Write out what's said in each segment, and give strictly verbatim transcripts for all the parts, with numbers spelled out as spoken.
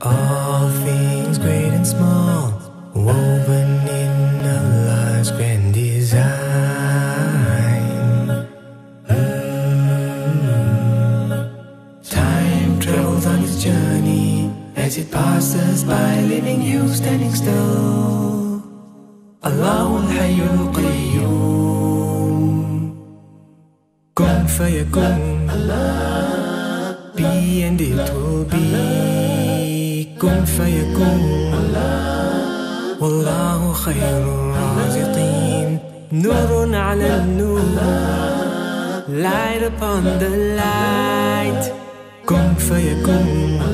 All things great and small, woven in our lives' grand design. Mm. Time travels on its journey as it passes by, leaving you standing still. Allahu al-Hayyul Qayyum. Kun fayakun. Be and it will be. Kun fayakun. Wallahu khayrul raziqin. Nurun ala nur. Light upon the light. Kun fayakun.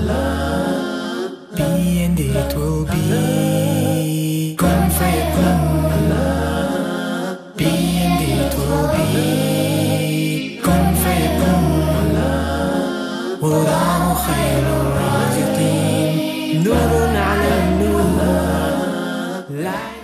Be and it will be. Kun fayakun. Be and it will be. Kun fayakun. Wallahu khayrul raziqin. Nurun ala nur. Light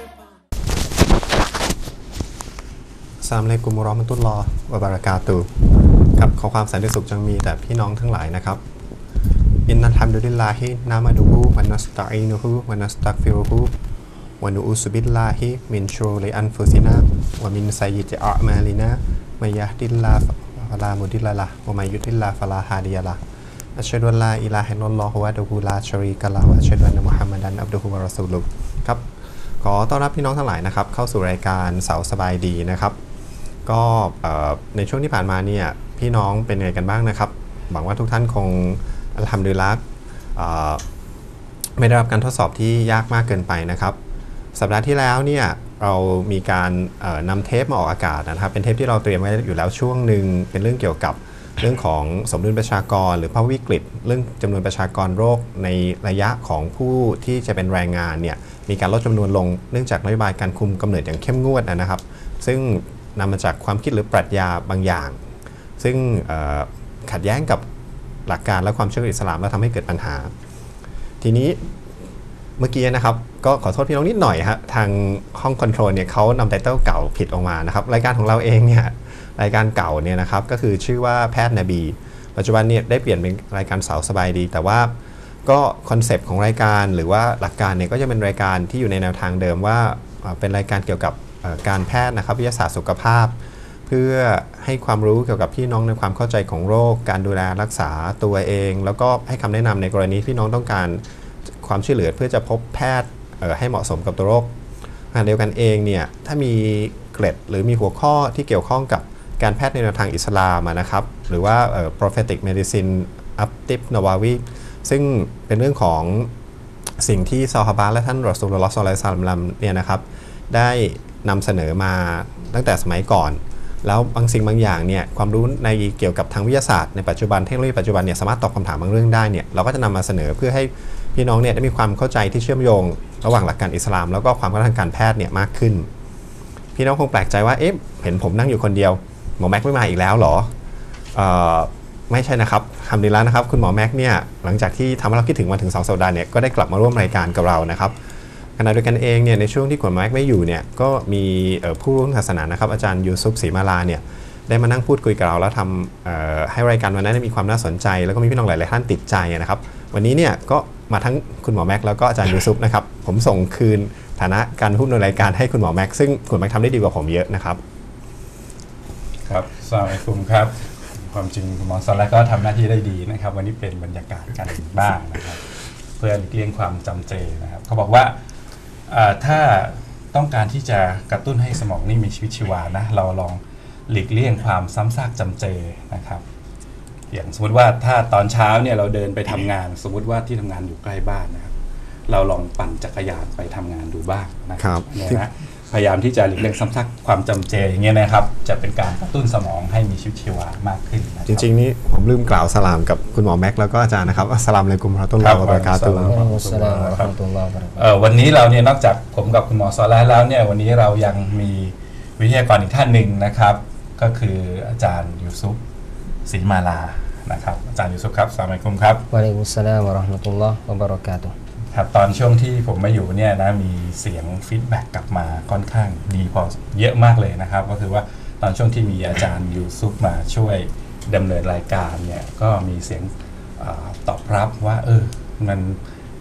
upon อัสสลามุอะลัยกุมวะเราะห์มะตุลลอฮ์วะบะเราะกาตุฮ์ครับขอความสันติสุขจงมีแต่พี่น้องทั้งหลายนะครับอินนัลฮัมดุลิลลาฮินะมะดุฮูวะนัสตะอีนุฮูวะนัสตัฆฟิรุฮูวะนุอูซุบิลลาฮิมินชูริอันฟุซินาวะมินซัยยิติอามาลินามัยยะห์ดิลลาฮ์ฟะลามุดิลละฮ์วะมัยยุฎลิลลาฮ์ฟะลาฮาดิยะละฮ์อัชฮะดุอัลลาอิลาฮะอิลลัลลอฮุวะดะฮูลาชะรีกะละฮ์วะอัชฮะดุอันนะมุฮัมมัดันอับดุฮุวะรอซูลุฮ์ครับขอต้อนรับพี่น้องทั้งหลายนะครับเข้าสู่รายการเสาสบายดีนะครับก็ในช่วงที่ผ่านมาเนี่ยพี่น้องเป็นไงกันบ้างนะครับหวังว่าทุกท่านคงอัลฮัมดุลิลละห์ไม่ได้รับการทดสอบที่ยากมากเกินไปนะครับสัปดาห์ที่แล้วเนี่ยเรามีการนำเทปมาออกอากาศนะครับเป็นเทปที่เราเตรียมไว้อยู่แล้วช่วงหนึ่งเป็นเรื่องเกี่ยวกับเรื่องของสมดุลประชากรหรือภาวะวิกฤตเรื่องจำนวนประชากรโรคในระยะของผู้ที่จะเป็นแรงงานเนี่ยมีการลดจำนวนลงเนื่องจากนโยบายการคุมกำเนิดอย่างเข้มงวดนะครับซึ่งนำมาจากความคิดหรือปรัชญาบางอย่างซึ่งขัดแย้งกับหลักการและความเชื่ออิสลามและทำให้เกิดปัญหาทีนี้เมื่อกี้นะครับก็ขอโทษพี่น้องนิดหน่อยฮะทางห้องคอนโทรลเนี่ยเขานำไตเติลเก่าผิดออกมานะครับรายการของเราเองเนี่ยรายการเก่าเนี่ยนะครับก็คือชื่อว่าแพทย์นบีปัจจุบันเนี่ยได้เปลี่ยนเป็นรายการเสาสบายดีแต่ว่าก็คอนเซปต์ของรายการหรือว่าหลักการเนี่ยก็จะเป็นรายการที่อยู่ในแนวทางเดิมว่าเป็นรายการเกี่ยวกับการแพทย์นะครับวิทยาศาสตร์สุขภาพเพื่อให้ความรู้เกี่ยวกับพี่น้องในความเข้าใจของโรคการดูแลรักษาตัวเองแล้วก็ให้คำแนะนำในกรณีพี่น้องต้องการความช่วยเหลือเพื่อจะพบแพทย์ให้เหมาะสมกับตัวโรคขณะเดียวกันเองเนี่ยถ้ามีเกร็ดหรือมีหัวข้อที่เกี่ยวข้องกับการแพทย์ในแนวทางอิสลามนะครับหรือว่า prophetic medicine อับติบนาวาวีซึ่งเป็นเรื่องของสิ่งที่ซอฮาบะห์และท่านรอซูลุลลอฮ์ ศ็อลลัลลอฮุอะลัยฮิวะซัลลัมเนี่ยนะครับได้นำเสนอมาตั้งแต่สมัยก่อนแล้วบางสิ่งบางอย่างเนี่ยความรู้ในเกี่ยวกับทางวิทยาศาสตร์ในปัจจุบันเทคโนโลยีปัจจุบันเนี่ยสามารถตอบคำถามบางเรื่องได้เนี่ยเราก็จะนำมาเสนอเพื่อให้พี่น้องเนี่ยได้มีความเข้าใจที่เชื่อมโยงระหว่างหลักการอิสลามแล้วก็ความเข้าใจทางการแพทย์เนี่ยมากขึ้นพี่น้องคงแปลกใจว่าเอ๊ะเห็นผมนั่งอยู่คนเดียวหมอแม็กไม่มาอีกแล้วหรอเอ่อไม่ใช่นะครับทำดีแล้วนะครับคุณหมอแม็กเนี่ยหลังจากที่ทำให้เราคิดถึงมาถึงสองสัปดาห์เนี่ยก็ได้กลับมาร่วมรายการกับเรานะครับขณะเดียวกันเองเนี่ยในช่วงที่คุณหมอแม็กไม่อยู่เนี่ยก็มีผู้รู้ศาสนานะครับอาจารย์ยูซุฟศรีมาลาเนี่ยได้มานั่งพูดคุยกับเราแล้วทำให้รายการวันนั้นมีความน่าสนใจแล้วก็มีพี่น้องหลายๆท่านติดใจนะครับวันนี้เนี่ยก็มาทั้งคุณหมอแม็กแล้วก็อาจารย์ยูซุฟนะครับผมส่งคืนฐานะการพูดในรายการให้คุณหมอแม็กซึ่งคุณแม็กทำได้ดีกว่าผมเยอะนะครับครับสวัสดีคุณครับความจริงคุณหมอสอนแล้วก็ทำหน้าที่ได้ดีนะครับวันนี้เป็นบรรยากาศกันบ้างนะครับเพื่อหลีกเลี่ยงความจำเจนะครับเขาบอกว่าถ้าต้องการที่จะกระตุ้นให้สมองนี่มีชีวิตชีวานะเราลองหลีกเลี่ยงความซ้ำซากจำเจนะครับอย่างสมมติว่าถ้าตอนเช้าเนี่ยเราเดินไปทำงานสมมติว่าที่ทำงานอยู่ใกล้บ้านนะครับเราลองปั่นจักรยานไปทำงานดูบ้างนะครับนะพยายามที่จะหลีกเลี่ยงซ้ำซากความจำเจอย่างเงี้ยนะครับจะเป็นการกระตุ้นสมองให้มีชีวิตชีวามากขึ้นจริงๆนี่ผมลืมกล่าวสลามกับคุณหมอแม็กแล้วก็อาจารย์นะครับอัสสลามุอะลัยกุมวะเราะตุลลอฮ์วะบะเราะกาตุฮ์วันนี้เราเนี่ยนอกจากผมกับคุณหมอซอลาแล้วเนี่ยวันนี้เรายังมีวิทยากรอีกท่านหนึ่งนะครับก็คืออาจารย์ยูซุฟศรีมาลานะครับอาจารย์ยูซุฟครับอัสสลามุอะลัยกุมครับวะอะลัยกุมุสสลามวะเราะห์มะตุลลอฮ์วะบะเราะกาตุฮ์ครับตอนช่วงที่ผมมาอยู่เนี่ยนะมีเสียงฟีดแบ็กกลับมาค่อนข้างดีพอเยอะมากเลยนะครับก็คือว่าตอนช่วงที่มีอาจารย์ยูซุฟมาช่วยดำเนินรายการเนี่ยก็มีเสียงตอบรับว่าเออมัน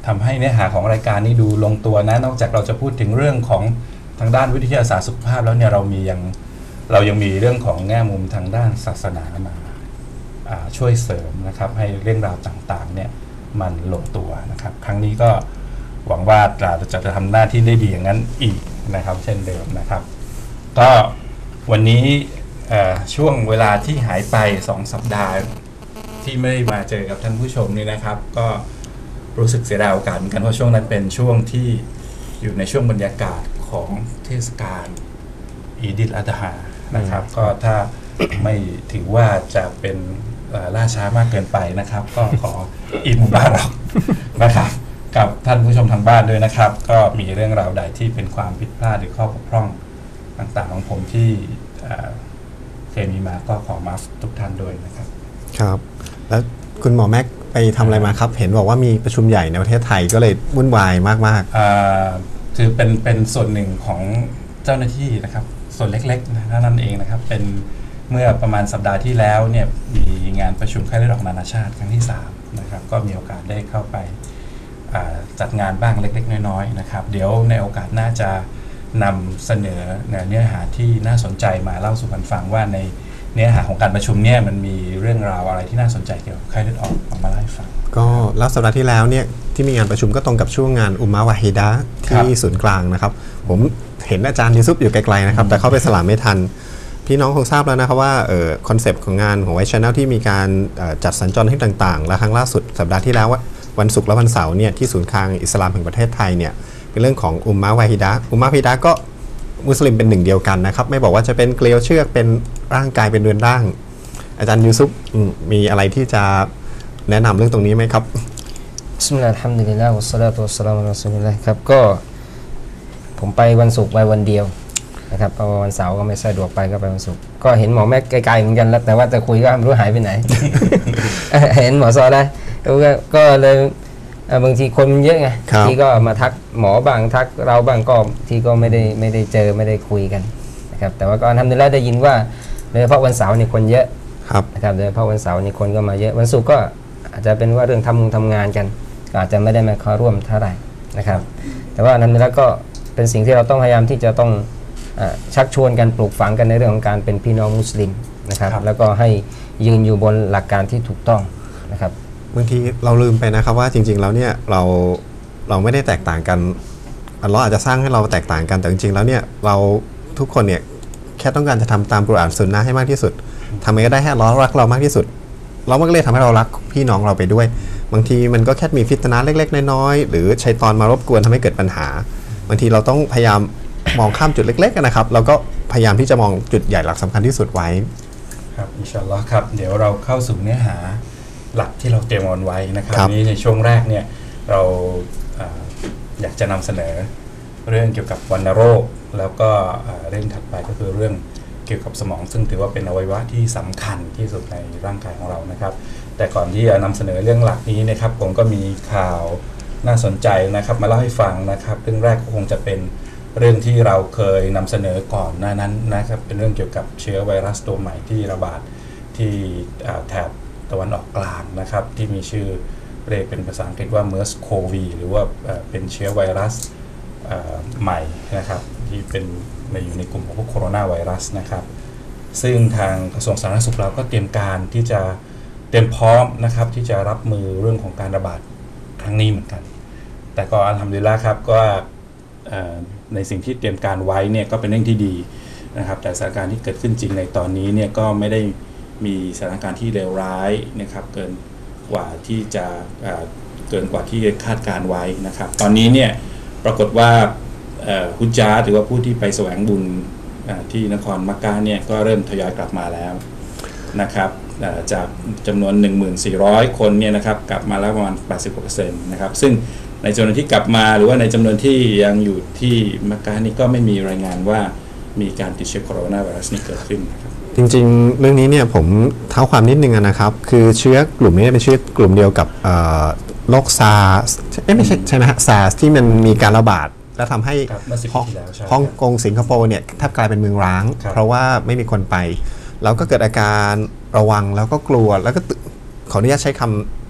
ทำให้เนื้อหาของรายการนี้ดูลงตัวนะนอกจากเราจะพูดถึงเรื่องของทางด้านวิทยาศาสตร์สุขภาพแล้วเนี่ยเรามียังเรายังมีเรื่องของแง่มุมทางด้านศาสนามาช่วยเสริมนะครับให้เรื่องราวต่างๆเนี่ยมันลงตัวนะครับครั้งนี้ก็หวังว่าเราจะจะทำหน้าที่ได้ดีอย่างนั้นอีกนะครับเช่นเดิมนะครับก็วันนี้ช่วงเวลาที่หายไปสองสัปดาห์ที่ไม่ได้มาเจอกับท่านผู้ชมนี่นะครับก็รู้สึกเสียดายโอกาสเหมือนกันเพราะช่วงนั้นเป็นช่วงที่อยู่ในช่วงบรรยากาศของเทศกาลอีดิลอัฎฮานะครับก็ถ้าไม่ถือว่าจะเป็นล่าช้ามากเกินไปนะครับก็ขออีดมุบารักนะครับกับท่านผู้ชมทางบ้านด้วยนะครับก็มีเรื่องราวใดที่เป็นความผิดพลาดหรือข้อบกพร่องต่างๆของผมที่เคยมีมาก็ขอมาทุกท่านด้วยนะครับครับแล้วคุณหมอแม็กไปทำอะไรมาครับเห็นบอกว่ามีประชุมใหญ่ในประเทศไทยก็เลยวุ่นวายมากๆคือเป็นเป็นส่วนหนึ่งของเจ้าหน้าที่นะครับส่วนเล็กๆนั่นเองนะครับเป็นเมื่อประมาณสัปดาห์ที่แล้วเนี่ยมีงานประชุมไข้เลือดออกนานาชาติครั้งที่สามนะครับก็มีโอกาสได้เข้าไปจัดงานบ้างเล็กๆน้อยๆนะครับเดี๋ยวในโอกาสน่าจะนำเสนอเนื้อหาที่น่าสนใจมาเล่าสู่กันฟังว่าในเนื้อหาของการประชุมเนี่ยมันมีเรื่องราวอะไรที่น่าสนใจเกี่ยวกับไข้เลือดออกมาเล่าให้ฟังก็แล้วสัปดาห์ที่แล้วเนี่ยที่มีงานประชุมก็ตรงกับช่วงงานอุมมะวาฮิดะที่ศูนย์กลางนะครับผมเห็นอาจารย์ยูซุปอยู่ไกลๆนะครับแต่เข้าไปสลามไม่ทันพี่น้องคงทราบแล้วนะครับว่าคอนเซปต์ของงานของไวท์ชาแนลที่มีการจัดสัญจรที่ต่างๆและครั้งล่าสุดสัปดาห์ที่แล้ววันศุกร์และวันเสาร์เนี่ยที่ศูนย์กลางอิสลามแห่งประเทศไทยเนี่ยเป็นเรื่องของอุมมะวาฮิดะอุมมะวาฮิดะก็มุสลิมเป็นหนึ่งเดียวกันนะครับไม่บอกว่าจะเป็นเกลียวเชือกเป็นร่างกายเป็นเรือนร่างอาจารย์ยูซุปมีอะไรที่จะแนะนำเรื่องตรงนี้ไหมครับบิสมิลลาฮิรเราะห์มานิรเราะฮีมอัลฮัมดุลิลลาฮิวัสศอลาตุวัสสลามุอะลารอซูลิลลาฮ์ครับก็ผมไปวันศุกร์ไปวันเดียวนะครับพอวันเสาร์ก็ไม่สะดวกไปก็ไปวันศุกร์ก็เห็นหมอแม่ไกลๆเหมือนกันแล้วแต่ว่าแต่คุยก็ไม่รู้หายไปไหน เห็นหมอซอได้ก็เลยบางทีคนเยอะไงที่ก็มาทักหมอบางทักเราบางก็ที่ก็ไม่ได้ไม่ได้เจอไม่ได้คุยกันนะครับแต่ว่าก็ทำได้แล้วได้ยินว่าโดยเฉพาะวันเสาร์นี่คนเยอะนะครับโดยเฉพาะวันเสาร์นี่คนก็มาเยอะวันศุกร์ก็อาจจะเป็นว่าเรื่องทำทำงานกันก็อาจจะไม่ได้มาเข้าร่วมเท่าไหร่นะครับแต่ว่าทำได้แล้วก็เป็นสิ่งที่เราต้องพยายามที่จะต้องชักชวนกันปลูกฝังกันในเรื่องของการเป็นพี่น้องมุสลิมนะครับแล้วก็ให้ยืนอยู่บนหลักการที่ถูกต้องนะครับบางทีเราลืมไปนะครับว่าจริงๆแล้วเนี่ยเราเราไม่ได้แตกต่างกันอัลเลาะห์อาจจะสร้างให้เราแตกต่างกันแต่จริงๆแล้วเนี่ยเราทุกคนเนี่ยแค่ต้องการจะทำตามกุรอานซุนนะห์ให้มากที่สุดทำไงก็ได้ให้อัลเลาะห์รักเรามากที่สุดเรามันก็เลยทำให้เรารักพี่น้องเราไปด้วยบางทีมันก็แค่มีฟิตนะห์เล็กๆน้อยๆหรือชัยฏอนมารบกวนทำให้เกิดปัญหาบางทีเราต้องพยายามมองข้ามจุดเล็กๆนะครับเราก็พยายามที่จะมองจุดใหญ่หลักสำคัญที่สุดไว้ครับอินชาอัลลอฮ์ครับเดี๋ยวเราเข้าสู่เนื้อหาหลักที่เราเตรียมไว้นะครับนี้ในช่วงแรกเนี่ยเราอยากจะนำเสนอเรื่องเกี่ยวกับวัณโรคแล้วก็เรื่องถัดไปก็คือเรื่องเกี่ยวกับสมองซึ่งถือว่าเป็นอวัยวะที่สำคัญที่สุดในร่างกายของเรานะครับแต่ก่อนที่จะนำเสนอเรื่องหลักนี้นะครับผมก็มีข่าวน่าสนใจนะครับมาเล่าให้ฟังนะครับเรื่องแรกคงจะเป็นเรื่องที่เราเคยนำเสนอก่อนหน้านั้นนะครับเป็นเรื่องเกี่ยวกับเชื้อไวรัสตัวใหม่ที่ระบาดที่แถบตะวันออกกลางนะครับที่มีชื่อเรียกเป็นภาษาอังกฤษว่า เมอร์ส โควี หรือว่าเป็นเชื้อไวรัสใหม่นะครับที่เป็นในอยู่ในกลุ่มของพวกโคโรนาไวรัสนะครับซึ่งทางกระทรวงสาธารณสุขเราก็เตรียมการที่จะเตรียมพร้อมนะครับที่จะรับมือเรื่องของการระบาดครั้งนี้เหมือนกันแต่ก็อัลฮัมดุลิลละห์ครับก็ในสิ่งที่เตรียมการไว้เนี่ยก็เป็นเรื่องที่ดีนะครับแต่สถานการณ์ที่เกิดขึ้นจริงในตอนนี้เนี่ยก็ไม่ได้มีสถานการณ์ที่เลวร้ายนะครับเกินกว่าที่จะเกินกว่าที่คาดการไว้นะครับตอนนี้เนี่ยปรากฏว่าฮุจญาตหรือว่าผู้ที่ไปแสวงบุญที่นครมักกะฮ์เนี่ยก็เริ่มทยอยกลับมาแล้วนะครับจากจำนวน หนึ่งพันสี่ร้อย คนเนี่ยนะครับกลับมาแล้วประมาณ แปดสิบเปอร์เซ็นต์ นะครับซึ่งในจำนวนที่กลับมาหรือว่าในจำนวนที่ยังอยู่ที่มักกะฮ์นี่ก็ไม่มีรายงานว่ามีการติดเชื้อโคโรนาไวรัสนี้เกิดขึ้นนะครับจริงๆเรื่องนี้เนี่ยผมเท้าความนิดนึงนะครับคือเชื้อกลุ่มนี้เป็นเชื้อกลุ่มเดียวกับโรคซาร์สไม่ใช่ใช่ไหมฮะซาร์สที่มันมีการระบาดและทำให้ฮ่องกงสิงคโปร์เนี่ยแทบกลายเป็นเมืองร้างเพราะว่าไม่มีคนไปแล้วก็เกิดอาการระวังแล้วก็กลัวแล้วก็ขออนุญาตใช้ค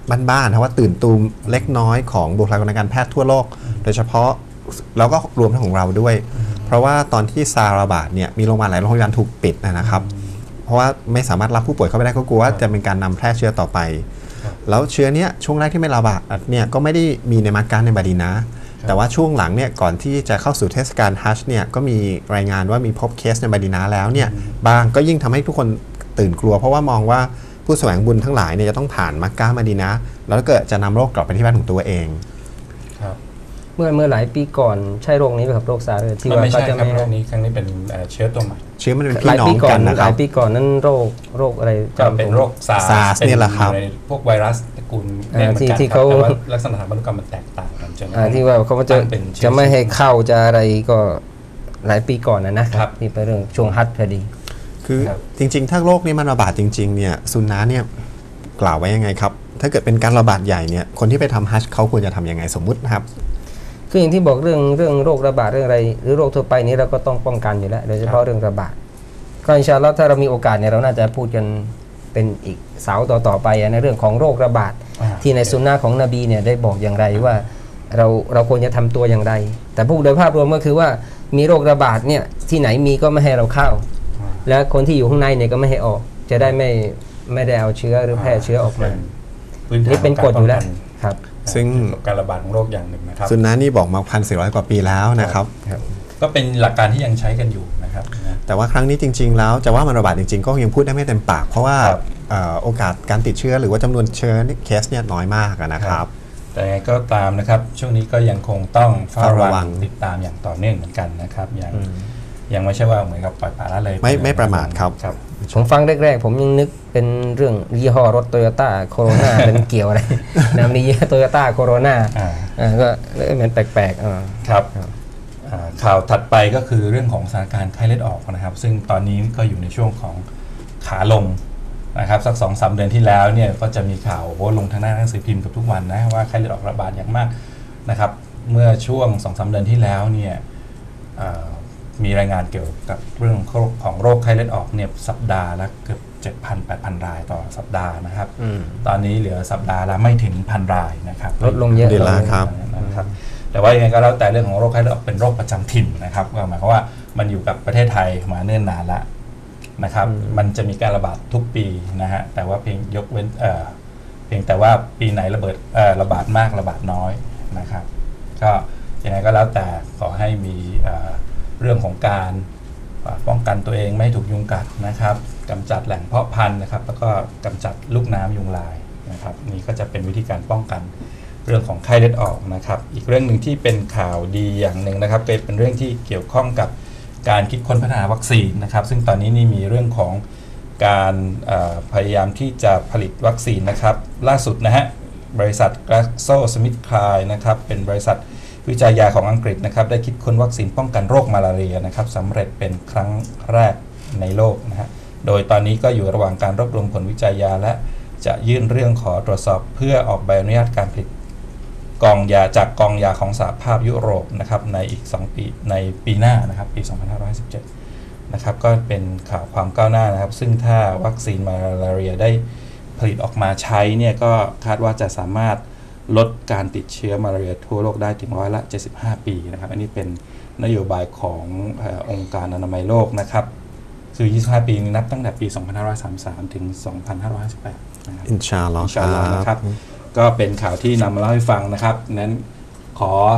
บ้านๆนะว่าตื่นตูมเล็กน้อยของบุคลากรทางการแพทย์ทั่วโลกโดยเฉพาะแล้วก็รวมทั้งของเราด้วย เพราะว่าตอนที่ซาร์ระบาดเนี่ยมีโรงพยาบาลหลายโรงพยาบาลถูกปิดนะครับเพราะว่าไม่สามารถรับผู้ป่วยเข้าไปได้ก็กลัวว่าจะเป็นการนำแพร่เชื้อต่อไปแล้วเชื้อเนี้ยช่วงแรกที่ไม่ระบาดเนี่ยก็ไม่ได้มีในมักกะในบาดีนะแต่ว่าช่วงหลังเนี่ยก่อนที่จะเข้าสู่เทศกาลฮัจญ์เนี่ยก็มีรายงานว่ามีพบเคสในบาดีนะแล้วเนี่ยบางก็ยิ่งทำให้ทุกคนตื่นกลัวเพราะว่ามองว่าผู้แสวงบุญทั้งหลายเนี่ยจะต้องผ่านมักกะมาดีนะแล้วเกิดจะนำโรคกลับไปที่บ้านของตัวเองเมื่อเมื่อหลายปีก่อนใช่โรคนี้ไหมครับโรคซาร์ที่ว่าก็จะไม่โรคนี้ครั้งนี้เป็นเชื้อตัวใหม่เชื้อมันเป็นพี่น้องกันนะครับหลายปีก่อนนั้นโรคโรคอะไรจะเป็นโรคซาร์เนี่ยแหละครับพวกไวรัสตระกูลที่ที่เขาลักษณะพันธุกรรมมันแตกต่างกันจนที่ว่าเขาจะจะไม่ให้เข้าจะอะไรก็หลายปีก่อนนะนะครับที่เป็นเรื่องช่วงฮัจญ์พอดีคือจริงๆถ้าโรคนี้มันระบาดจริงๆเนี่ยซุนนะเนี่ยกล่าวไว้ยังไงครับถ้าเกิดเป็นการระบาดใหญ่เนี่ยคนที่ไปทำฮัจญ์เขาควรจะทำยังไงสมมุตินะครับคืออย่างที่บอกเรื่องเรื่องโรคระบาดเรื่องอะไรหรือโรคทั่วไปนี้เราก็ต้องป้องกันอยู่แล้วโดยเฉพาะเรื่องระบาดก็อินชาอัลเลาะห์ถ้าเรามีโอกาสเนี่ยเราน่าจะพูดกันเป็นอีกเสาต่อๆไปในเรื่องของโรคระบาดที่ในซุนนะห์ของนบีเนี่ยได้บอกอย่างไรว่าเราเราควรจะทำตัวอย่างไรแต่พูดโดยภาพรวมก็คือว่ามีโรคระบาดเนี่ยที่ไหนมีก็ไม่ให้เราเข้าและคนที่อยู่ข้างในเนี่ยก็ไม่ให้ออกจะได้ไม่ไม่ได้เอาเชื้อหรือแพร่เชื้อออกมานี่เป็นกฎอยู่แล้วครับซึ่งการระบาดของโรคอย่างหนึ่งนะครับซุนนะห์นี่บอกมาพันสี่ร้อยกว่าปีแล้วนะครับก็เป็นหลักการที่ยังใช้กันอยู่นะครับแต่ว่าครั้งนี้จริงๆแล้วจะว่ามันระบาดจริงๆก็ยังพูดได้ไม่เต็มปากเพราะว่าโอกาสการติดเชื้อหรือว่าจำนวนเชื้อเคสเนี่ยน้อยมากนะครับแต่ไงก็ตามนะครับช่วงนี้ก็ยังคงต้องเฝ้าระวังติดตามอย่างต่อเนื่องเหมือนกันนะครับยังยังไม่ใช่ว่าเหมือนกับปล่อยปละละเลยไม่ไม่ประมาทครับผมฟังแรกๆผมยังนึกเป็นเรื่องยี่ห้อรถโตโยต้าโคโรนาเป็นเกี่ยวอะไรนะมีโตโยต้าโคโรนาก็เหมือนแปลกๆครับข่าวถัดไปก็คือเรื่องของสถานการณ์ไข้เลือดออกนะครับซึ่งตอนนี้ก็อยู่ในช่วงของขาลงนะครับสัก สองถึงสาม เดือนที่แล้วเนี่ยก็จะมีข่าวโอ้ลงทางหน้าหนังสือพิมพ์กับทุกวันนะว่าไข้เลือดออกระบาดอย่างมากนะครับเมื่อช่วง สองถึงสาม เดือนที่แล้วเนี่ยมีรายงานเกี่ยวกับเรื่องของโรคไข้เลือดออกเนี่ยสัปดาห์ละเกือบ เจ็ดพัน แปดพัน รายต่อสัปดาห์นะครับตอนนี้เหลือสัปดาห์ละไม่ถึงพันรายนะครับลดลงเยอะเลยครับนะครับแต่ว่ายังไงก็แล้วแต่เรื่องของโรคไข้เลือดออกเป็นโรคประจำถิ่นนะครับก็หมายความว่ามันอยู่กับประเทศไทยมาเนิ่นนานแล้วนะครับมันจะมีการระบาดทุกปีนะฮะแต่ว่าเพียงยกเว้นเอ่อเพียงแต่ว่าปีไหนระเบิดเอ่อระบาดมากระบาดน้อยนะครับก็ยังไงก็แล้วแต่ขอให้มีเอ่อเรื่องของการป้องกันตัวเองไม่ถูกยุงกัดนะครับกำจัดแหล่งเพาะพันธุ์นะครับแล้วก็กำจัดลูกน้ำยุงลายนะครับนี่ก็จะเป็นวิธีการป้องกันเรื่องของไข้เลือดออกนะครับอีกเรื่องหนึ่งที่เป็นข่าวดีอย่างหนึ่งนะครับเป็นเรื่องที่เกี่ยวข้องกับการคิดค้นพัฒนาวัคซีนนะครับซึ่งตอนนี้นี่มีเรื่องของการพยายามที่จะผลิตวัคซีนนะครับล่าสุดนะฮะบริษัท GlaxoSmithKline นะครับเป็นบริษัทวิจัยยาของอังกฤษนะครับได้คิดค้นวัคซีนป้องกันโรคมาลาเรียนะครับสำเร็จเป็นครั้งแรกในโลกนะฮะโดยตอนนี้ก็อยู่ระหว่างการรวบรวมผลวิจัยยาและจะยื่นเรื่องขอตรวจสอบเพื่อออกใบอนุญาตการผลิตกองยาจากกองยาของสหภาพยุโรปนะครับในอีกสองปีในปีหน้านะครับปีสองพันห้าร้อยสิบเจ็ดนะครับก็เป็นข่าวความก้าวหน้านะครับซึ่งถ้าวัคซีนมาลาเรียได้ผลิตออกมาใช้เนี่ยก็คาดว่าจะสามารถลดการติดเชื้อมาลาเรียทั่วโลกได้ถึงร้อยละเจ็ดสิบห้าปีนะครับอันนี้เป็นนโยบายของเอ่อองค์การอนามัยโลกนะครับคือยี่สิบห้าปีนี้นับตั้งแต่ปีสองพันห้าร้อยสามสิบสามถึงสองพันห้าร้อยห้าสิบแปดนะครับอินชาอัลลอฮ์นะครับก็เป็นข่าวที่นำมาเล่าให้ฟังนะครับนั้นข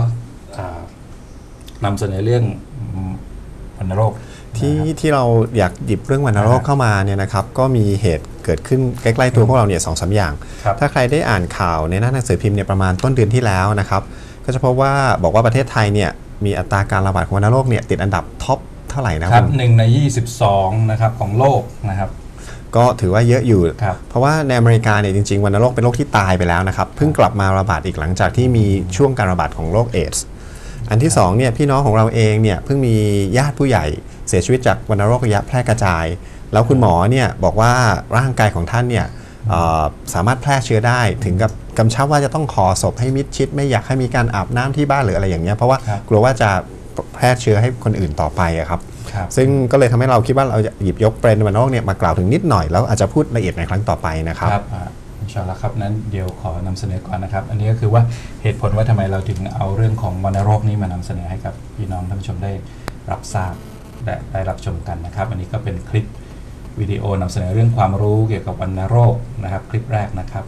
อนำเสนอเรื่องวัณโรคที่ที่เราอยากหยิบเรื่องวัณโรคเข้ามาเนี่ยนะครับก็มีเหตุเกิดขึ้นใกล้ๆตัวพวกเราเนี่ยสองสามอย่างถ้าใครได้อ่านข่าวในหน้าหนังสือพิมพ์เนี่ยประมาณต้นเดือนที่แล้วนะครับก็จะพบว่าบอกว่าประเทศไทยเนี่ยมีอัตราการระบาดของวัณโรคเนี่ยติดอันดับท็อปเท่าไหร่นะครับหนึ่งในยี่สิบสองนะครับของโลกนะครับก็ถือว่าเยอะอยู่เพราะว่าในอเมริกาเนี่ยจริงๆวัณโรคเป็นโรคที่ตายไปแล้วนะครับเพิ่งกลับมาระบาดอีกหลังจากที่มีช่วงการระบาดของโรคเอดส์อันที่สองเนี่ยพี่น้องของเราเองเนี่ยเพิ่งมีญาติผู้ใหญ่เสียชีวิตจากวัณโรคระยะแพร่กระจายแล้วคุณหมอเนี่ยบอกว่าร่างกายของท่านเนี่ยสามารถแพร่เชื้อได้ถึงกับกำชับว่าจะต้องห่อศพให้มิดชิดไม่อยากให้มีการอาบน้ำที่บ้านหรืออะไรอย่างเงี้ยเพราะว่ากลัวว่าจะแพร่เชื้อให้คนอื่นต่อไปครับซึ่งก็เลยทำให้เราคิดว่าเราจะหยิบยกประเด็นวัณโรคเนี่ยมากล่าวถึงนิดหน่อยแล้วอาจจะพูดละเอียดในครั้งต่อไปนะครับอินชชาอัลลอฮ์ครับนั้นเดี๋ยวขอนำเสนอก่อนนะครับอันนี้ก็คือว่าเหตุผลว่าทำไมเราถึงเอาเรื่องของวัณโรคนี้มานำเสนอให้กับพี่น้องท่านผู้ชมได้รับทราบและได้รับชมกันนะครับอันนี้ก็เป็นคลิปวิดีโอนำเสนอเรื่องความรู้เกี่ยวกับวัณโรคนะครับคลิปแรกนะครับ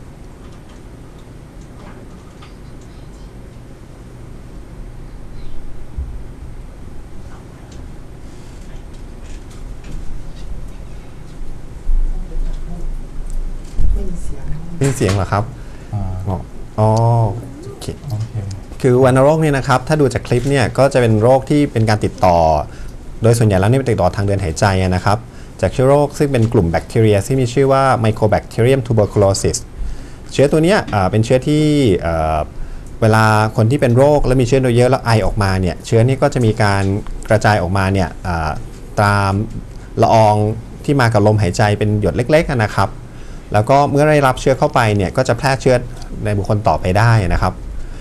ไม่มีเสียงเหรอครับอ่าอ๋ออ๋อโอเคโอเคคือวัณโรคเนี่ยนะครับถ้าดูจากคลิปเนี่ยก็จะเป็นโรคที่เป็นการติดต่อโดยส่วนใหญ่แล้วนี่เป็นติดต่อทางเดินหายใจนะครับจากเชื้อโรคซึ่งเป็นกลุ่มแบคทีเรียที่มีชื่อว่า Mycobacterium tuberculosis เชื้อตัวเนี้ยเป็นเชื้อที่เวลาคนที่เป็นโรคแล้วมีเชื้อเยอะแล้วไอออกมาเนี่ยเชื้อนี้ก็จะมีการกระจายออกมาเนี่ยตามละอองที่มากับลมหายใจเป็นหยดเล็กๆนะครับแล้วก็เมื่อได้รับเชื้อเข้าไปเนี่ยก็จะแพร่เชื้อในบุคคลต่อไปได้นะครับ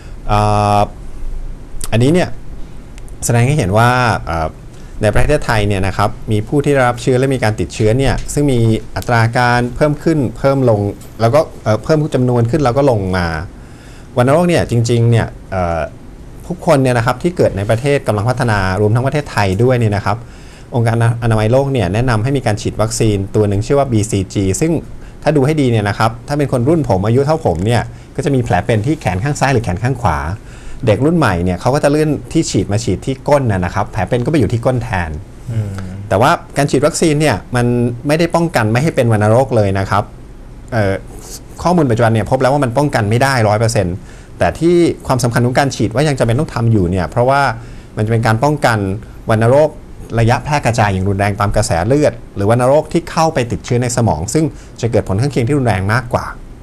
อันนี้เนี่ยแสดงให้เห็นว่าในประเทศไทยเนี่ยนะครับมีผู้ที่ได้รับเชื้อและมีการติดเชื้อเนี่ยซึ่งมีอัตราการเพิ่มขึ้นเพิ่มลงแล้วก็เพิ่มจำนวนขึ้นแล้วก็ลงมาวัณโรคเนี่ยจริงๆเนี่ยทุกคนเนี่ยนะครับที่เกิดในประเทศกำลังพัฒนารวมทั้งประเทศไทยด้วยเนี่ยนะครับองค์การอนามัยโลกเนี่ยแนะนำให้มีการฉีดวัคซีนตัวหนึ่งชื่อว่า บี ซี จี ซึ่งถ้าดูให้ดีเนี่ยนะครับถ้าเป็นคนรุ่นผมอายุเท่าผมเนี่ยก็จะมีแผลเป็นที่แขนข้างซ้ายหรือแขนข้างขวาเด็กรุ่นใหม่เนี่ยเขาก็จะเลื่อนที่ฉีดมาฉีดที่ก้นนะครับแผลเป็นก็ไปอยู่ที่ก้นแทนแต่ว่าการฉีดวัคซีนเนี่ยมันไม่ได้ป้องกันไม่ให้เป็นวัณโรคเลยนะครับข้อมูลปัจจุบันเนี่ยพบแล้วว่ามันป้องกันไม่ได้ ร้อยเปอร์เซ็นต์ แต่ที่ความสำคัญของการฉีดว่ายังจำเป็นต้องทำอยู่เนี่ยเพราะว่ามันจะเป็นการป้องกันวัณโรคระยะแพร่กระจายอย่างรุนแรงตามกระแสเลือดหรือวัณโรคที่เข้าไปติดเชื้อในสมองซึ่งจะเกิดผลข้างเคียงที่รุนแรงมากกว่า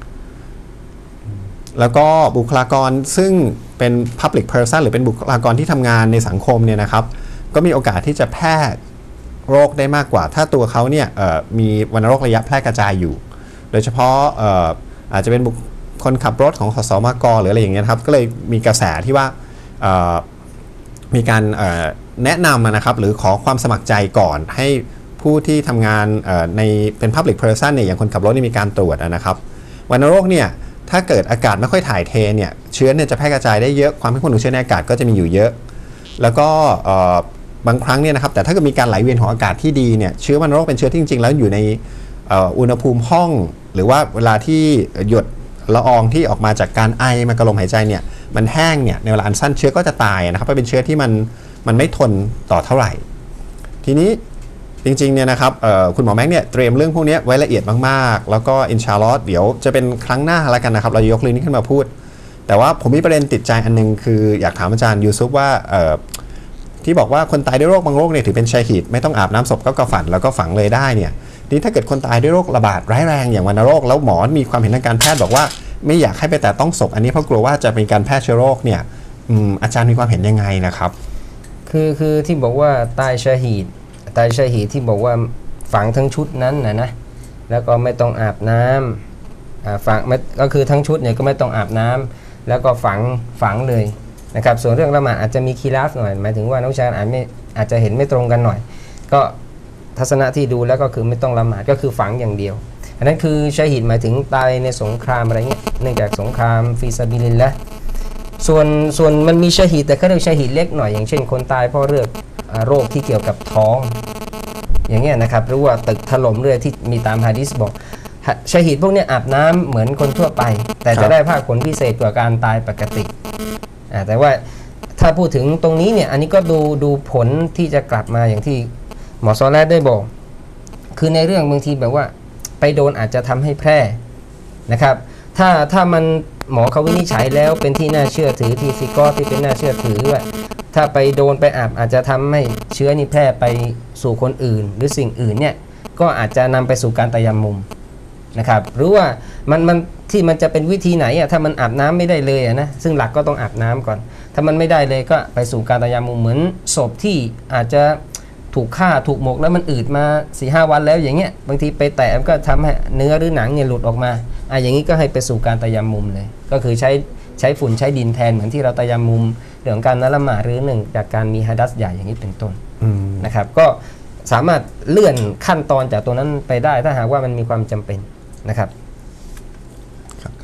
แล้วก็บุคลากรซึ่งเป็น public person หรือเป็นบุคลากรที่ทำงานในสังคมเนี่ยนะครับก็มีโอกาสที่จะแพร่โรคได้มากกว่าถ้าตัวเขาเนี่ยมีวัณโรคระยะแพร่กระจายอยู่โดยเฉพาะอาจจะเป็นบุคคนขับรถของขสมกหรืออะไรอย่างเงี้ยครับก็เลยมีกระแสที่ว่ามีการแนะนำนะครับหรือขอความสมัครใจก่อนให้ผู้ที่ทำงานในเป็น public person เนี่ยอย่างคนขับรถนี่มีการตรวจนะครับวัณโรคเนี่ยถ้าเกิดอากาศไม่ค่อยถ่ายเทเนี่ยเชื้อเนี่ยจะแพร่กระจายได้เยอะความเข้มข้นของเชื้อในอากาศก็จะมีอยู่เยอะแล้วก็บางครั้งเนี่ยนะครับแต่ถ้าเกิดมีการไหลเวียนของอากาศที่ดีเนี่ยเชื้อวัณโรคเป็นเชื้อที่จริงๆแล้วอยู่ในอุณหภูมิห้องหรือว่าเวลาที่หยดละอองที่ออกมาจากการไอมากระลมหายใจเนี่ยมันแห้งเนี่ยในเวลาอันสั้นเชื้อก็จะตายนะครับเพราะเป็นเชื้อที่มันมันไม่ทนต่อเท่าไหร่ทีนี้จริงๆเนี่ยนะครับคุณหมอแม็กเนี่ยเตรียมเรื่องพวกนี้ไว้ละเอียดมากๆแล้วก็อินชาอัลลอฮ์เดี๋ยวจะเป็นครั้งหน้าแล้วกันนะครับเราจะยกเรื่องนี้ขึ้นมาพูดแต่ว่าผมมีประเด็นติดใจอันนึงคืออยากถามอาจารย์ยูซุฟว่าที่บอกว่าคนตายด้วยโรคบางโรคเนี่ยถือเป็นชัยฮีดไม่ต้องอาบน้ำศพก็กระฝันแล้วก็ฝังเลยได้เนี่ยนี่ถ้าเกิดคนตายด้วยโรคระบาดร้ายแรงอย่างวัณโรคแล้วหมอมีความเห็นทางการแพทย์บอกว่าไม่อยากให้ไปแต่ต้องศพอันนี้เพราะกลัวว่าจะเป็นการแพร่เชื้อโรคเนี่ยอาจารย์มีความเห็นยังไงนะครับคือคือที่บอกว่าตายชะฮีดตายชะฮีดที่บอกว่าฝังทั้งชุดนั้นนะนะแล้วก็ไม่ต้องอาบน้ำฝังก็คือทั้งชุดเนี่ยก็ไม่ต้องอาบน้ำแล้วก็ฝังฝังเลยนะครับส่วนเรื่องละหมาดอาจจะมีคีราฟหน่อยหมายถึงว่านักวิชาการอาจไม่อาจจะเห็นไม่ตรงกันหน่อยก็ทัศนะที่ดูแล้วก็คือไม่ต้องละหมาดก็คือฝังอย่างเดียวอันนั้นคือชะฮีดหมายถึงตายในสงครามอะไรเงี้ยเนื่องจากสงครามฟีซาบิลิลละส่วนส่วนมันมีชะฮีดแต่เขาเรียกชะฮีดเล็กหน่อยอย่างเช่นคนตายเพราะเรื่องโรคที่เกี่ยวกับท้องอย่างเงี้ยนะครับหรือว่าตึกถล่มเรื่อยที่มีตามหะดีษบอกชะฮีดพวกนี้อาบน้ำเหมือนคนทั่วไปแต่จะได้ภาคผลพิเศษกว่าการตายปกติแต่ว่าถ้าพูดถึงตรงนี้เนี่ยอันนี้ก็ดูดูผลที่จะกลับมาอย่างที่หมอซอแลได้บอกคือในเรื่องบางทีแบบว่าไปโดนอาจจะทำให้แพร่นะครับถ้าถ้ามันหมอเขาวินิจฉัยแล้วเป็นที่น่าเชื่อถือที่ซิกอที่เป็นน่าเชื่อถือว่าถ้าไปโดนไปอาบอาจจะทำให้เชื้อนี้แพร่ไปสู่คนอื่นหรือสิ่งอื่นเนี่ยก็อาจจะนำไปสู่การตะยัมมุมนะครับหรือว่ามันมันที่มันจะเป็นวิธีไหนอ่ะถ้ามันอาบน้ำไม่ได้เลยอ่ะนะซึ่งหลักก็ต้องอาบน้ำก่อนถ้ามันไม่ได้เลยก็ไปสู่การตะยัมมุมเหมือนศพที่อาจจะถูกฆ่าถูกหมกแล้วมันอืดมา สี่ห้า วันแล้วอย่างเงี้ยบางทีไปแตะก็ทำให้เนื้อหรือหนังเนี่ยหลุดออกมาอ่ะอย่างนี้ก็ให้ไปสู่การตะยัมมุมเลยก็คือใช้ใช้ฝุ่นใช้ดินแทนเหมือนที่เราตะยัมมุมเรื่องการละหมาดหรือหนึ่งจากการมีฮะดัษใหญ่อย่างนี้เป็นต้นนะครับก็สามารถเลื่อนขั้นตอนจากตัวนั้นไปได้ถ้าหากว่ามันมีความจำเป็นนะครับ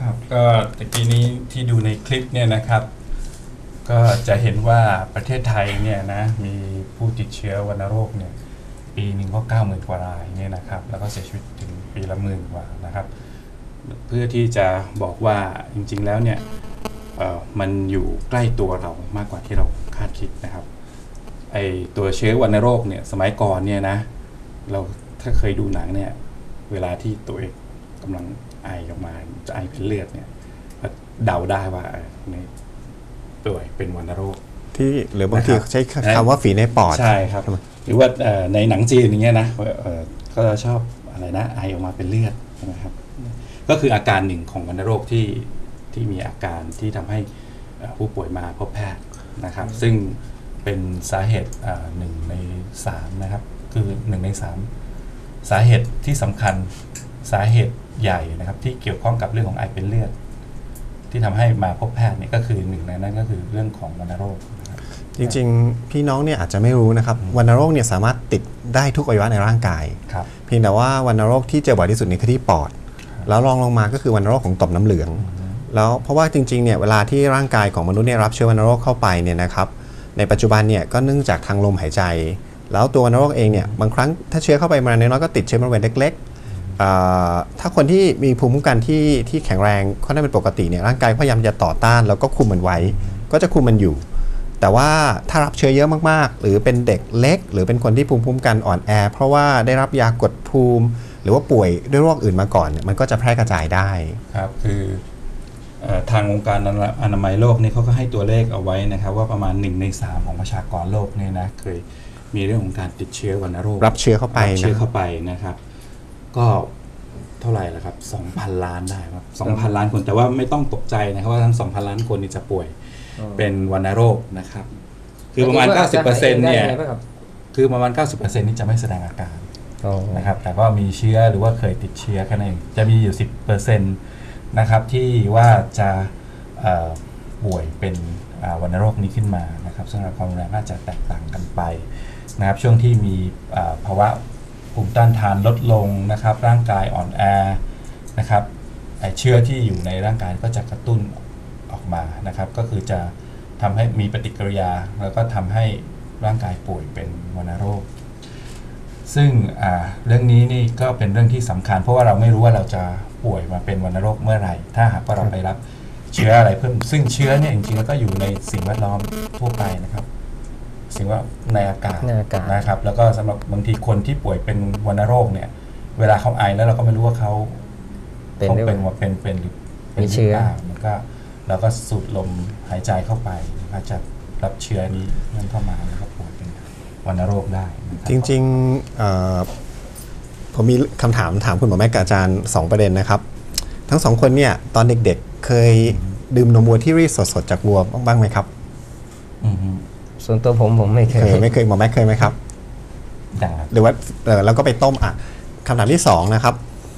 ครับก็ตะกี้นี้ที่ดูในคลิปเนี่ยนะครับ ก็จะเห็นว่าประเทศไทยเนี่ยนะมีผู้ติดเชื้อวัณโรคเนี่ยปีหนึ่งก็เก้าหมื่นกว่ารายเนี่ยนะครับแล้วก็เสียชีวิตถึงปีละหมื่นกว่านะครับ เพื่อที่จะบอกว่าจริงๆแล้วเนี่ยมันอยู่ใกล้ตัวเรามากกว่าที่เราคาดคิดนะครับไอตัวเชื้อวัณโรคเนี่ยสมัยก่อนเนี่ยนะเราถ้าเคยดูหนังเนี่ยเวลาที่ตัวเองกำลังไอออกมาจะไอเป็นเลือดเนี่ยเดาได้ว่าในป่วยเป็นวัณโรคที่หรือบางทีใช้คำว่าฝีในปอดใช่ครับหรือว่าในหนังจีนอย่างเงี้ยนะก็จะชอบอะไรนะไอออกมาเป็นเลือดใช่ไหมครับก็คืออาการหนึ่งของวัณโรคที่ที่มีอาการที่ทำให้ผู้ป่วยมาพบแพทย์นะครับซึ่งเป็นสาเหตุหนึ่งในสามนะครับคือหนึ่งในสามสาเหตุที่สำคัญสาเหตุใหญ่นะครับที่เกี่ยวข้องกับเรื่องของไอเป็นเลือดที่ทำให้มาพบแพทย์นี่ก็คือหนึ่งในนั้นก็คือเรื่องของวัณโรคจริงๆพี่น้องเนี่ยอาจจะไม่รู้นะครับวัณโรคเนี่ยสามารถติดได้ทุกอวัยวะในร่างกายเพียงแต่ว่าวัณโรคที่เจอบ่อยที่สุดนี่คือที่ปอดแล้วรองลงมาก็คือวัณโรคของต่อมน้ำเหลืองแล้วเพราะว่าจริงๆเนี่ยเวลาที่ร่างกายของมนุษย์เนี่ยรับเชื้อวัณโรคเข้าไปเนี่ยนะครับในปัจจุบันเนี่ยก็เนื่องจากทางลมหายใจแล้วตัววัณโรคเองเนี่ยบางครั้งถ้าเชื้อเข้าไปมาในน้อยก็ติดเชื้อบริเวณเล็กๆถ้าคนที่มีภูมิคุ้มกันที่ที่แข็งแรงค่อนข้างเป็นปกติเนี่ยร่างกายพยายามจะต่อต้านแล้วก็คุมมันไว้ก็จะคุมมันอยู่แต่ว่าถ้ารับเชื้อเยอะมากๆหรือเป็นเด็กเล็กหรือเป็นคนที่ภูมิคุ้มกันอ่อนแอเพราะว่าได้รับยากดภูมิหรือว่าป่วยด้วยโรคอื่นมาก่อนมันก็จะแพร่กระจายได้ครับคือทางองค์การอนามัยโลกนี่เขาก็ให้ตัวเลขเอาไว้นะครับว่าประมาณหนึ่งในสามของประชากรโลกเนี่ยนะเคยมีเรื่องของการติดเชื้อวัณโรครับเชื้อเข้าไปรับเชื้อเข้าไปนะครับก็เท่าไหร่ละครับ สองพัน ล้านได้ครับ สองพัน ล้านคนแต่ว่าไม่ต้องตกใจนะครับว่าทั้ง สองพัน ล้านคนนี่จะป่วยเป็นวัณโรคนะครับคือประมาณ เก้าสิบเปอร์เซ็นต์ เนี่ยคือประมาณ เก้าสิบเปอร์เซ็นต์ นี่จะไม่แสดงอาการนะครับแต่ก็มีเชื้อหรือว่าเคยติดเชื้อแค่นั้นเองจะมีอยู่ สิบเปอร์เซ็นต์ นะครับที่ว่าจะป่วยเป็นวัณโรคนี้ขึ้นมานะครับซึ่งความรุนแรงน่าจะแตกต่างกันไปนะครับช่วงที่มีภาวะภูมิต้านทานลดลงนะครับร่างกายอ่อนแอนะครับเชื้อที่อยู่ในร่างกายก็จะกระตุ้นออกมานะครับก็คือจะทำให้มีปฏิกิริยาแล้วก็ทำให้ร่างกายป่วยเป็นวัณโรคซึ่งเรื่องนี้นี่ก็เป็นเรื่องที่สำคัญเพราะว่าเราไม่รู้ว่าเราจะป่วยมาเป็นวัณโรคเมื่อไหร่ถ้าหากว่าเราไปรับเชื้ออะไรเพิ่มซึ่งเชื้อเนี่ยจริงๆแล้วก็อยู่ในสิ่งแวดล้อมทั่วไปนะครับสิ่งว่าในอากาศนะครับแล้วก็สำหรับบางทีคนที่ป่วยเป็นวัณโรคเนี่ยเวลาเขาไอแล้วเราก็ไม่รู้ว่าเขาเขาเป็นว่าเป็นเป็นหรือเป็นเชื้อมันก็เราก็สูดลมหายใจเข้าไปก็จะรับเชื้อนี้นั่นเข้ามาแล้วก็ป่วยเป็นวัณโรคได้จริงๆผมมีคำถามถามคุณหมอแม็กกับอาจารย์สองประเด็นนะครับทั้งสองคนเนี่ยตอนเด็กๆเคยดื่มนมวัวที่รีดสดๆจากวัวบ้างไหมครับส่วนตัวผมผมไม่เคยไม่เคยหมอแม็กเคยไหมครับหรือว่าแล้วก็ไปต้มอ่ะคำถามที่สองนะครับ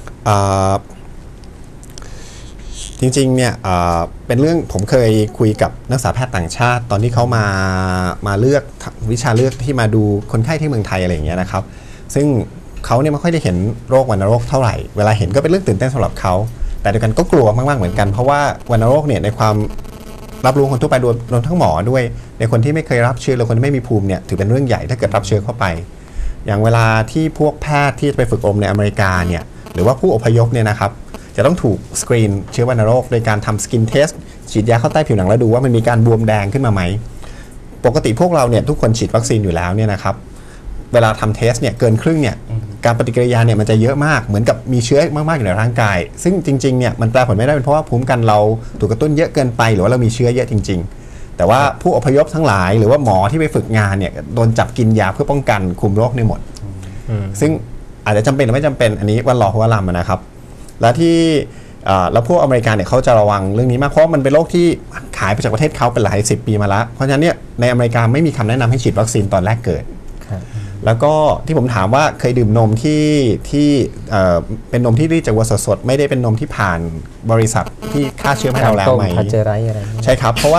จริงๆเนี่ยเป็นเรื่องผมเคยคุยกับนักศึกษาแพทย์ต่างชาติตอนที่เขามามาเลือกวิชาเลือกที่มาดูคนไข้ที่เมืองไทยอะไรอย่างเงี้ยนะครับซึ่งเขาเนี่ยไม่ค่อยได้เห็นโรควัณโรคเท่าไหร่เวลาเห็นก็เป็นเรื่องตื่นเต้นสำหรับเขาแต่เดียวกันก็กลัวมากๆเหมือนกันเพราะว่าวัณโรคเนี่ยในความรับรู้คนทั่วไปรวมทั้งหมอด้วยในคนที่ไม่เคยรับเชื้อหรือคนที่ไม่มีภูมิเนี่ยถือเป็นเรื่องใหญ่ถ้าเกิดรับเชื้อเข้าไปอย่างเวลาที่พวกแพทย์ที่ไปฝึกอบรมในอเมริกาเนี่ยหรือว่าผู้อพยพเนี่ยนะครับจะต้องถูกสกรีนเชื้อวัณโรคโดยการทำสกินเทสฉีดยาเข้าใต้ผิวหนังแล้วดูว่ามันมีการบวมแดงขึ้นมาไหมปกติพวกเราเนี่ยทุกคนฉีดวัคซีนอยู่แล้วเนี่ยนะครับเวลาทำเทสเนี่ยเกินครึ่งเนี่ยการปฏิกิริยาเนี่ยมันจะเยอะมากเหมือนกับมีเชื้อมากๆอยู่ในร่างกายซึ่งจริงๆเนี่ยมันแปลผลไม่ได้เป็นเพราะว่าภูมิกันเราถูกกระตุ้นเยอะเกินไปหรือว่าเรามีเชื้อเยอะจริงๆแต่ว่าผู้อพยพทั้งหลายหรือว่าหมอที่ไปฝึกงานเนี่ยโดนจับกินยาเพื่อป้องกันคุมโรคในหมดซึ่งอาจจะจำเป็นหรือไม่จำเป็นอันนี้วันรอเพราะว่าลำนะครับและที่แล้วพวกอเมริกันเนี่ยเขาจะระวังเรื่องนี้มากเพราะมันเป็นโรคที่ขายไปจากประเทศเขาเป็นหลายสิบปีมาแล้วเพราะฉะนั้นเนี่ยในอเมริกาไม่มีคำแนะนำให้ฉีดวัคซีนตอนแรกเกิดแล้วก็ที่ผมถามว่าเคยดื่มนมที่ที่เป็นนมที่รีดจากวัวสดๆไม่ได้เป็นนมที่ผ่านบริษัทที่ฆ่าเชื้อให้เราแล้วไหมใช่ครับเพราะว่าเป็น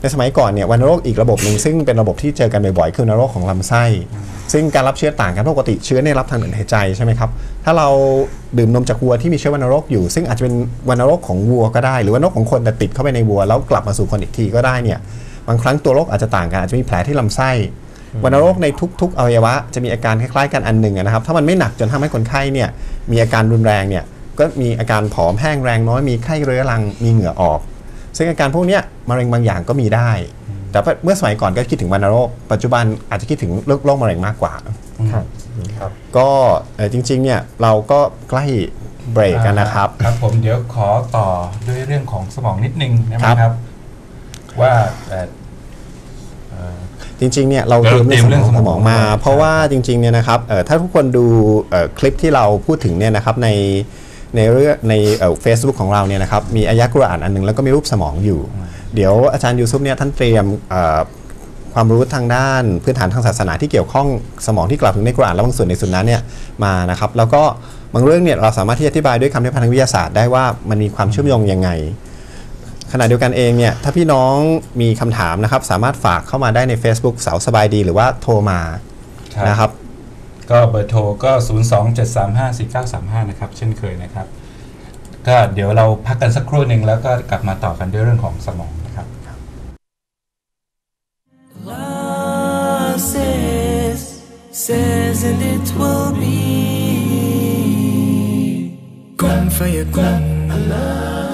ในสมัยก่อนเนี่ยวัณโรคอีกระบบหนึ่งซึ่งเป็นระบบที่เจอกันบ่อยๆคือวัณโรคของลำไส้ซึ่งการรับเชื้อต่างกันปกติเชื้อเนี่ยรับทางเดินหายใจใช่ไหมครับถ้าเราดื่มนมจากวัวที่มีเชื้อวัณโรคอยู่ซึ่งอาจจะเป็นวัณโรคของวัวก็ได้หรือวัณโรคของคนแต่ติดเข้าไปในวัวแล้วกลับมาสู่คนอีกทีก็ได้เนี่ยบางครั้งตัวโรคอาจจะต่างกันอาจจะมีแผลที่ลำไส้วัณโรคในทุกๆอวัยวะจะมีอาการคล้ายๆกันอันหนึ่งนะครับถ้ามันไม่หนักจนทำให้คนไข้เนี่ยมีอาการรุนแรงเนี่ยก็มีอาการผอมแห้งแรงน้อยมีไข้เรื้อรังมีเหงื่อออกซึ่งอาการพวกนี้มะเร็งบางอย่างก็มีได้แต่เมื่อสมัยก่อนก็คิดถึงวัณโรคปัจจุบันอาจจะคิดถึงโรคมะเร็งมากกว่าครับครับก็จริงๆเนี่ยเราก็ใกล้เบรกกันนะครับครับผมเดี๋ยวขอต่อด้วยเรื่องของสมองนิดนึงนะครับว่าจริงๆเนี่ยเราเตรียมเรื่องสมองมาเพราะว่าจริงๆเนี่ยนะครับถ้าทุกคนดูคลิปที่เราพูดถึงเนี่ยนะครับในในเรื่องในเฟซบุ๊กของเราเนี่ยนะครับมีอายะกุรอานอันนึงแล้วก็มีรูปสมองอยู่เดี๋ยวอาจารย์ยูซุปเนี่ยท่านเตรียมความรู้ทางด้านพื้นฐานทางศาสนาที่เกี่ยวข้องสมองที่กล่าวถึงในกุรอานและบางส่วนในสุนนะเนี่ยมานะครับแล้วก็บางเรื่องเนี่ยเราสามารถที่จะอธิบายด้วยคำเทียบทางวิทยาศาสตร์ได้ว่ามันมีความเชื่อมโยงยังไงขณะเดียวกันเองเนี่ยถ้าพี่น้องมีคำถามนะครับสามารถฝากเข้ามาได้ใน Facebook เสาสบายดีหรือว่าโทรมานะครับก็เบอร์โทรก็ ศูนย์ สอง เจ็ด สาม ห้า สี่ เก้า สาม ห้า นะครับเช่นเคยนะครับก็เดี๋ยวเราพักกันสักครู่หนึ่งแล้วก็กลับมาต่อกันด้วยเรื่องของสมองนะครับ Allah says, says and it will be. Kun fayakun.